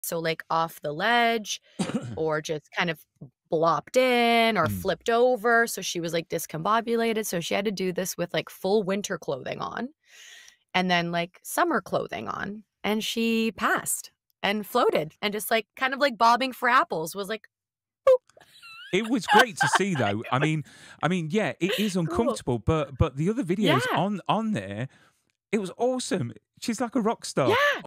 So, like, off the ledge or just kind of blopped in or Mm. flipped over, so she was, like, discombobulated, so she had to do this with, like, full winter clothing on and then, like, summer clothing on, and she passed and floated and just, like, kind of like bobbing for apples, was like, "Boop." It was great to see, though. I mean, yeah, it is Cool. uncomfortable, but the other videos Yeah. on there, it was awesome. She's like a rock star. Yeah.